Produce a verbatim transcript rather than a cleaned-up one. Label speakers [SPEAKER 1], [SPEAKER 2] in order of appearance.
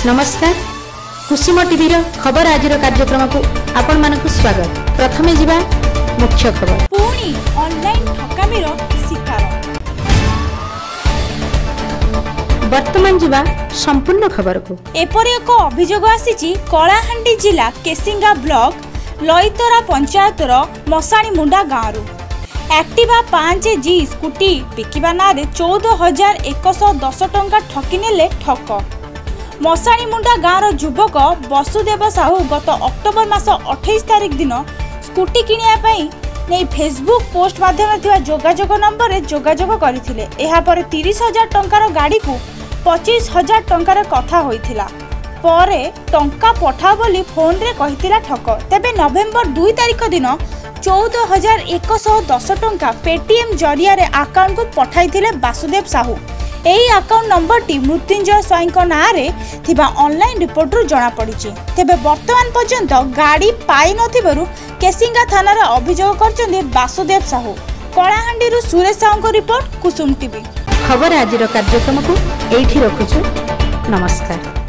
[SPEAKER 1] नमस्कार कुसुम टीवी खबर आज कार्यक्रम को आपण मानक स्वागत। प्रथमे जिबा मुख्य खबर।
[SPEAKER 2] पुणी ऑनलाइन ठकामीर शिकार।
[SPEAKER 1] वर्तमान जिबा संपूर्ण खबर को।
[SPEAKER 2] एपरि एक अभियोग आसीची कलाहांडी जिला केसिंगा ब्लॉक लईतरा पंचायतर मसाणी मुंडा गाँव। एक्टिवा पांच जी स्कूटी बिकिबा नारे चौदह हजार एकश दस टंका ठकी नेले ठक। मसाणी मुंडा गाँव युवक वसुदेव साहू गत अक्टोबर मास अठाईस तारिख दिन स्कूटी किनिया नहीं फेसबुक पोस्ट माध्यम जोगाजोग नंबर रे जोगाजोग करथिले। एहा पर तीस हजार टंकार गाड़ी को पच्चीस हजार टंकार कथा होइथिला। परे टंका पठा बोली फोन रे कहिथिला ठक। तेबे नवेम्बर दुई तारिख दिन चौदह हजार एकश दस टंका पेटीएम जरिया रे अकाउंट को पठाइथिले वासुदेव साहू। एही अकाउंट नंबर टी मृत्युंजय स्वाई नाँ रे थिबा ऑनलाइन रिपोर्ट रु जना पड़िछि। तेबे वर्तमान पर्यंत गाड़ी पाई नथिबरु केसिंगा थाना रे अभियोग करछन्ती वासुदेव साहू। कलाहांडी रु सुरेश साहू को रिपोर्ट कुसुम टीवी।
[SPEAKER 1] खबर आज कार्यक्रम को एठी रखुछु। नमस्कार।